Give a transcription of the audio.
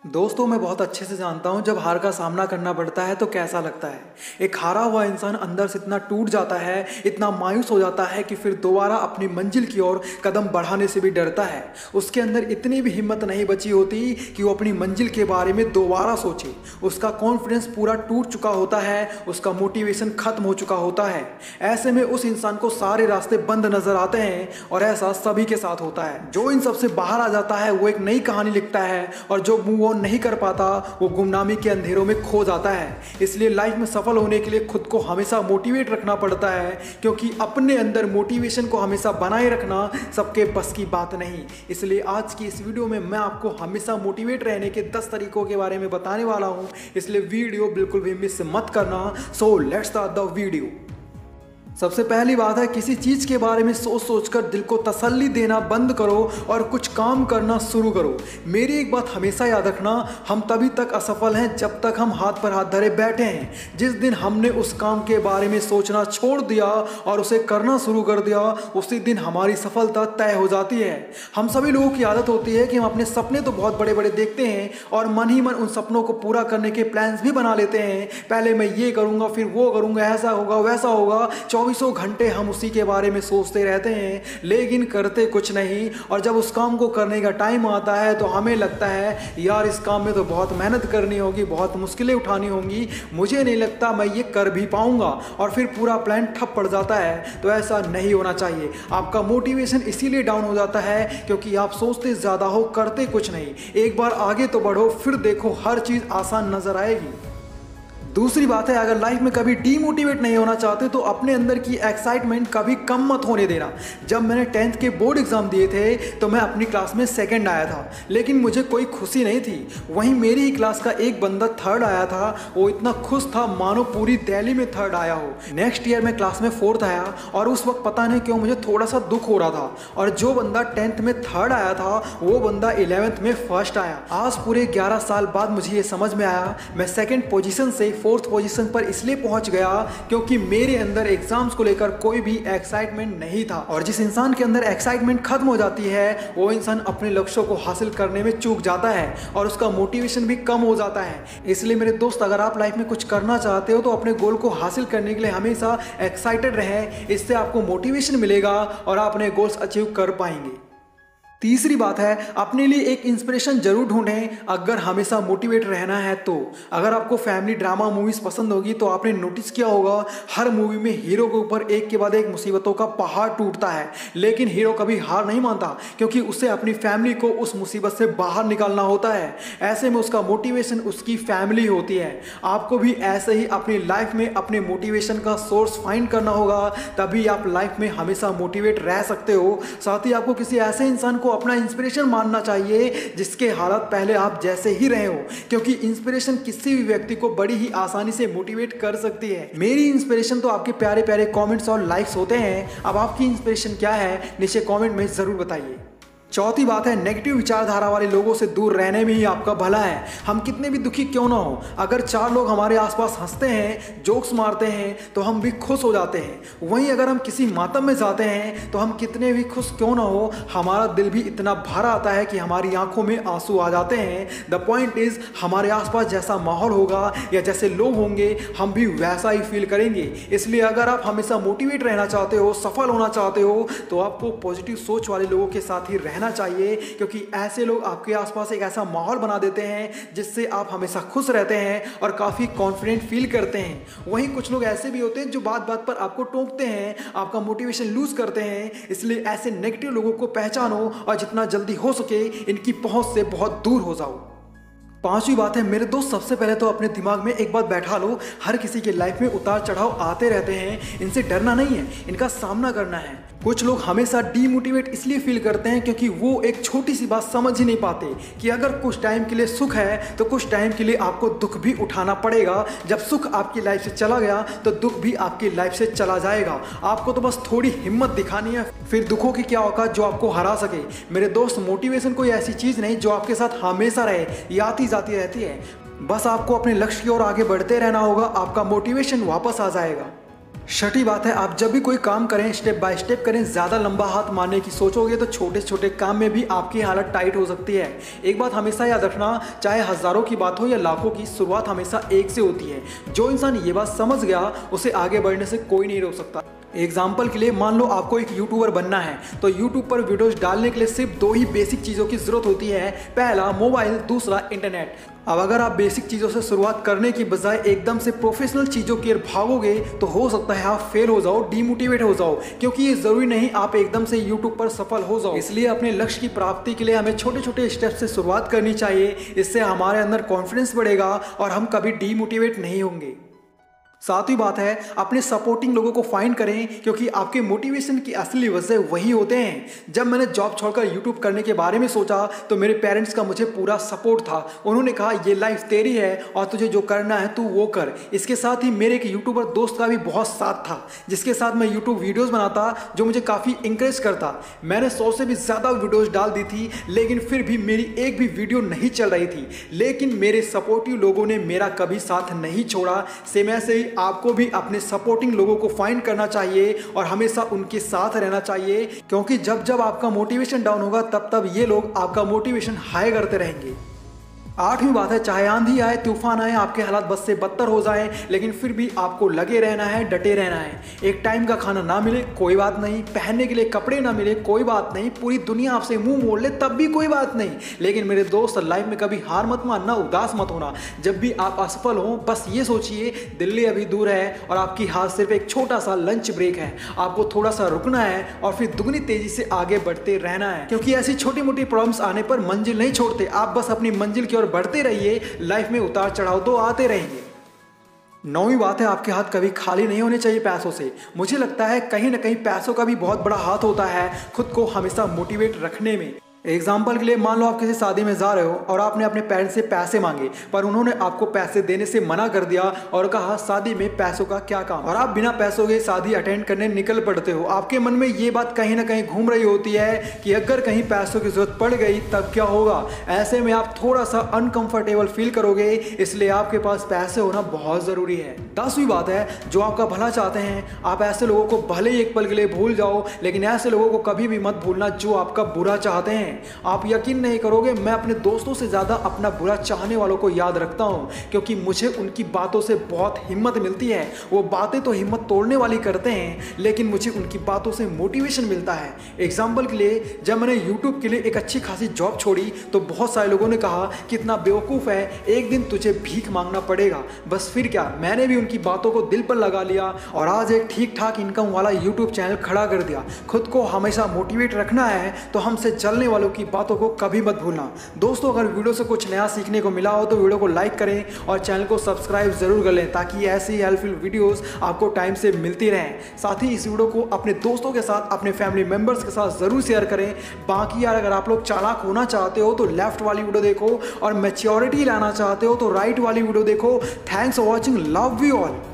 दोस्तों, मैं बहुत अच्छे से जानता हूँ जब हार का सामना करना पड़ता है तो कैसा लगता है। एक हारा हुआ इंसान अंदर से इतना टूट जाता है, इतना मायूस हो जाता है कि फिर दोबारा अपनी मंजिल की ओर कदम बढ़ाने से भी डरता है। उसके अंदर इतनी भी हिम्मत नहीं बची होती कि वो अपनी मंजिल के बारे में दोबारा सोचे। उसका कॉन्फिडेंस पूरा टूट चुका होता है, उसका मोटिवेशन खत्म हो चुका होता है। ऐसे में उस इंसान को सारे रास्ते बंद नजर आते हैं और ऐसा सभी के साथ होता है। जो इन सबसे बाहर आ जाता है वो एक नई कहानी लिखता है और जो मूव ऑन नहीं कर पाता वो गुमनामी के अंधेरों में खो जाता है। इसलिए लाइफ में सफल होने के लिए खुद को हमेशा मोटिवेट रखना पड़ता है, क्योंकि अपने अंदर मोटिवेशन को हमेशा बनाए रखना सबके बस की बात नहीं। इसलिए आज की इस वीडियो में मैं आपको हमेशा मोटिवेट रहने के 10 तरीकों के बारे में बताने वाला हूं, इसलिए वीडियो बिल्कुल भी मिस मत करना। So let's start the video. सबसे पहली बात है, किसी चीज़ के बारे में सोच सोचकर दिल को तसल्ली देना बंद करो और कुछ काम करना शुरू करो। मेरी एक बात हमेशा याद रखना, हम तभी तक असफल हैं जब तक हम हाथ पर हाथ धरे बैठे हैं। जिस दिन हमने उस काम के बारे में सोचना छोड़ दिया और उसे करना शुरू कर दिया, उसी दिन हमारी सफलता तय हो जाती है। हम सभी लोगों की आदत होती है कि हम अपने सपने तो बहुत बड़े बड़े देखते हैं और मन ही मन उन सपनों को पूरा करने के प्लान्स भी बना लेते हैं। पहले मैं ये करूँगा, फिर वो करूँगा, ऐसा होगा वैसा होगा। 24 घंटे हम उसी के बारे में सोचते रहते हैं, लेकिन करते कुछ नहीं। और जब उस काम को करने का टाइम आता है तो हमें लगता है यार इस काम में तो बहुत मेहनत करनी होगी, बहुत मुश्किलें उठानी होंगी, मुझे नहीं लगता मैं ये कर भी पाऊंगा, और फिर पूरा प्लान ठप पड़ जाता है। तो ऐसा नहीं होना चाहिए। आपका मोटिवेशन इसीलिए डाउन हो जाता है क्योंकि आप सोचते ज़्यादा हो, करते कुछ नहीं। एक बार आगे तो बढ़ो, फिर देखो हर चीज़ आसान नजर आएगी। दूसरी बात है, अगर लाइफ में कभी डीमोटिवेट नहीं होना चाहते तो अपने अंदर की एक्साइटमेंट कभी कम मत होने देना। जब मैंने 10th के बोर्ड एग्जाम दिए थे तो मैं अपनी क्लास में सेकंड आया था, लेकिन मुझे कोई खुशी नहीं थी। वहीं मेरी ही क्लास का एक बंदा थर्ड आया था, वो इतना खुश था मानो पूरी दिल्ली में थर्ड आया हो। नेक्स्ट ईयर मैं क्लास में फोर्थ आया और उस वक्त पता नहीं क्यों मुझे थोड़ा सा दुख हो रहा था। और जो बंदा 10th में थर्ड आया था वो बंदा 11th में फर्स्ट आया। आज पूरे 11 साल बाद मुझे ये समझ में आया, मैं सेकेंड पोजिशन से फोर्थ पोजीशन पर इसलिए पहुंच गया क्योंकि मेरे अंदर एग्जाम्स को लेकर कोई भी एक्साइटमेंट नहीं था। और जिस इंसान के अंदर एक्साइटमेंट खत्म हो जाती है वो इंसान अपने लक्ष्यों को हासिल करने में चूक जाता है और उसका मोटिवेशन भी कम हो जाता है। इसलिए मेरे दोस्त, अगर आप लाइफ में कुछ करना चाहते हो तो अपने गोल को हासिल करने के लिए हमेशा एक्साइटेड रहें। इससे आपको मोटिवेशन मिलेगा और आप अपने गोल्स अचीव कर पाएंगे। तीसरी बात है, अपने लिए एक इंस्पिरेशन जरूर ढूंढें अगर हमेशा मोटिवेट रहना है तो। अगर आपको फैमिली ड्रामा मूवीज पसंद होगी तो आपने नोटिस किया होगा हर मूवी में हीरो के ऊपर एक के बाद एक मुसीबतों का पहाड़ टूटता है, लेकिन हीरो कभी हार नहीं मानता क्योंकि उसे अपनी फैमिली को उस मुसीबत से बाहर निकालना होता है। ऐसे में उसका मोटिवेशन उसकी फैमिली होती है। आपको भी ऐसे ही अपनी लाइफ में अपने मोटिवेशन का सोर्स फाइंड करना होगा, तभी आप लाइफ में हमेशा मोटिवेट रह सकते हो। साथ ही आपको किसी ऐसे इंसान को अपना इंस्पिरेशन मानना चाहिए जिसके हालात पहले आप जैसे ही रहे हो, क्योंकि इंस्पिरेशन किसी भी व्यक्ति को बड़ी ही आसानी से मोटिवेट कर सकती है। मेरी इंस्पिरेशन तो आपके प्यारे प्यारे कमेंट्स और लाइक्स होते हैं। अब आपकी इंस्पिरेशन क्या है नीचे कमेंट में जरूर बताइए। चौथी बात है, नेगेटिव विचारधारा वाले लोगों से दूर रहने में ही आपका भला है। हम कितने भी दुखी क्यों ना हो, अगर 4 लोग हमारे आसपास हंसते हैं, जोक्स मारते हैं तो हम भी खुश हो जाते हैं। वहीं अगर हम किसी मातम में जाते हैं तो हम कितने भी खुश क्यों ना हो, हमारा दिल भी इतना भरा आता है कि हमारी आंखों में आंसू आ जाते हैं। द पॉइंट इज, हमारे आसपास जैसा माहौल होगा या जैसे लोग होंगे हम भी वैसा ही फील करेंगे। इसलिए अगर आप हमेशा मोटिवेट रहना चाहते हो, सफल होना चाहते हो, तो आपको पॉजिटिव सोच वाले लोगों के साथ ही रहना चाहिए, क्योंकि ऐसे लोग आपके आसपास एक ऐसा माहौल बना देते हैं जिससे आप हमेशा खुश रहते हैं और काफी कॉन्फिडेंट फील करते हैं। वहीं कुछ लोग ऐसे भी होते हैं जो बात बात पर आपको टोकते हैं, आपका मोटिवेशन लूज करते हैं। इसलिए ऐसे नेगेटिव लोगों को पहचानो और जितना जल्दी हो सके इनकी पहुंच से बहुत दूर हो जाओ। पांचवी बात है, मेरे दोस्त, सबसे पहले तो अपने दिमाग में एक बात बैठा लो, हर किसी के लाइफ में उतार चढ़ाव आते रहते हैं, इनसे डरना नहीं है, इनका सामना करना है। कुछ लोग हमेशा डीमोटिवेट इसलिए फील करते हैं क्योंकि वो एक छोटी सी बात समझ ही नहीं पाते कि अगर कुछ टाइम के लिए सुख है तो कुछ टाइम के लिए आपको दुख भी उठाना पड़ेगा। जब सुख आपकी लाइफ से चला गया तो दुख भी आपकी लाइफ से चला जाएगा। आपको तो बस थोड़ी हिम्मत दिखानी है, फिर दुखों की क्या औकात जो आपको हरा सके। मेरे दोस्त, मोटिवेशन कोई ऐसी चीज़ नहीं जो आपके साथ हमेशा रहे, ये आती जाती रहती है। बस आपको अपने लक्ष्य की ओर आगे बढ़ते रहना होगा, आपका मोटिवेशन वापस आ जाएगा। छठी बात है, आप जब भी कोई काम करें स्टेप बाय स्टेप करें। ज़्यादा लंबा हाथ मारने की सोचोगे तो छोटे छोटे काम में भी आपकी हालत टाइट हो सकती है। एक बात हमेशा याद रखना, चाहे हज़ारों की बात हो या लाखों की, शुरुआत हमेशा एक से होती है। जो इंसान ये बात समझ गया उसे आगे बढ़ने से कोई नहीं रोक सकता। एग्जाम्पल के लिए मान लो आपको एक यूट्यूबर बनना है, तो यूट्यूब पर वीडियोस डालने के लिए सिर्फ 2 ही बेसिक चीज़ों की ज़रूरत होती है। पहला मोबाइल, दूसरा इंटरनेट। अब अगर आप बेसिक चीज़ों से शुरुआत करने की बजाय एकदम से प्रोफेशनल चीज़ों की ओर भागोगे तो हो सकता है आप फेल हो जाओ, डीमोटिवेट हो जाओ, क्योंकि ये ज़रूरी नहीं आप एकदम से यूट्यूब पर सफल हो जाओ। इसलिए अपने लक्ष्य की प्राप्ति के लिए हमें छोटे छोटे स्टेप से शुरुआत करनी चाहिए। इससे हमारे अंदर कॉन्फिडेंस बढ़ेगा और हम कभी डीमोटिवेट नहीं होंगे। सातवीं बात है, अपने सपोर्टिंग लोगों को फाइंड करें, क्योंकि आपके मोटिवेशन की असली वजह वही होते हैं। जब मैंने जॉब छोड़कर यूट्यूब करने के बारे में सोचा तो मेरे पेरेंट्स का मुझे पूरा सपोर्ट था। उन्होंने कहा ये लाइफ तेरी है और तुझे जो करना है तू वो कर। इसके साथ ही मेरे एक यूट्यूबर दोस्त का भी बहुत साथ था, जिसके साथ मैं यूट्यूब वीडियोज़ बनाता, जो मुझे काफ़ी इंकरेज करता। मैंने 100 से भी ज़्यादा वीडियोज़ डाल दी थी, लेकिन फिर भी मेरी एक भी वीडियो नहीं चल रही थी। लेकिन मेरे सपोर्टिव लोगों ने मेरा कभी साथ नहीं छोड़ा। सेम ऐसे ही आपको भी अपने सपोर्टिंग लोगों को फाइंड करना चाहिए और हमेशा उनके साथ रहना चाहिए, क्योंकि जब जब आपका मोटिवेशन डाउन होगा तब तब ये लोग आपका मोटिवेशन हाई करते रहेंगे। आठवीं बात है, चाहे आंधी आए तूफान आए, आपके हालात बस से बदतर हो जाएं, लेकिन फिर भी आपको लगे रहना है, डटे रहना है। एक टाइम का खाना ना मिले कोई बात नहीं, पहनने के लिए कपड़े ना मिले कोई बात नहीं, पूरी दुनिया आपसे मुंह मोड़ ले तब भी कोई बात नहीं, लेकिन मेरे दोस्त लाइफ में कभी हार मत मानना, उदास मत होना। जब भी आप असफल हो बस ये सोचिए दिल्ली अभी दूर है और आपकी हाथ सिर्फ एक छोटा सा लंच ब्रेक है। आपको थोड़ा सा रुकना है और फिर दुगनी तेजी से आगे बढ़ते रहना है, क्योंकि ऐसी छोटी मोटी प्रॉब्लम्स आने पर मंजिल नहीं छोड़ते, आप बस अपनी मंजिल की बढ़ते रहिए। लाइफ में उतार चढ़ाव तो आते रहेंगे। नौवीं बात है, आपके हाथ कभी खाली नहीं होने चाहिए पैसों से। मुझे लगता है कहीं ना कहीं पैसों का भी बहुत बड़ा हाथ होता है खुद को हमेशा मोटिवेट रखने में। एग्जाम्पल के लिए मान लो आप किसी शादी में जा रहे हो और आपने अपने पेरेंट्स से पैसे मांगे, पर उन्होंने आपको पैसे देने से मना कर दिया और कहा शादी में पैसों का क्या काम, और आप बिना पैसों के शादी अटेंड करने निकल पड़ते हो। आपके मन में ये बात कहीं ना कहीं घूम रही होती है कि अगर कहीं पैसों की जरूरत पड़ गई तब क्या होगा। ऐसे में आप थोड़ा सा अनकंफर्टेबल फील करोगे, इसलिए आपके पास पैसे होना बहुत जरूरी है। 10वीं बात है, जो आपका भला चाहते हैं आप ऐसे लोगों को भले ही एक पल के लिए भूल जाओ, लेकिन ऐसे लोगों को कभी भी मत भूलना जो आपका बुरा चाहते हैं। आप यकीन नहीं करोगे, मैं अपने दोस्तों से ज्यादा अपना बुरा चाहने वालों को याद रखता हूं, क्योंकि मुझे उनकी बातों से बहुत हिम्मत मिलती है। वो बातें तो हिम्मत तोड़ने वाली करते हैं, लेकिन मुझे उनकी बातों से मोटिवेशन मिलता है। एग्जाम्पल के लिए, जब मैंने यूट्यूब के लिए एक अच्छी खासी जॉब छोड़ी तो बहुत सारे लोगों ने कहा कितना बेवकूफ़ है, एक दिन तुझे भीख मांगना पड़ेगा। बस फिर क्या, मैंने भी उनकी बातों को दिल पर लगा लिया और आज एक ठीक ठाक इनकम वाला यूट्यूब चैनल खड़ा कर दिया। खुद को हमेशा मोटिवेट रखना है तो हमसे चलने वालों की बातों को कभी मत भूलना। दोस्तों, अगर वीडियो से कुछ नया सीखने को मिला हो तो वीडियो को लाइक करें और चैनल को सब्सक्राइब जरूर कर लें, ताकि ऐसी हेल्पफुल वीडियोस आपको टाइम से मिलती रहें। साथ ही इस वीडियो को अपने दोस्तों के साथ, अपने फैमिली मेंबर्स के साथ जरूर शेयर करें। बाकी यार, अगर आप लोग चालाक होना चाहते हो तो लेफ्ट वाली वीडियो देखो और मैच्योरिटी लाना चाहते हो तो राइट वाली वीडियो देखो। Thanks for watching, love you all.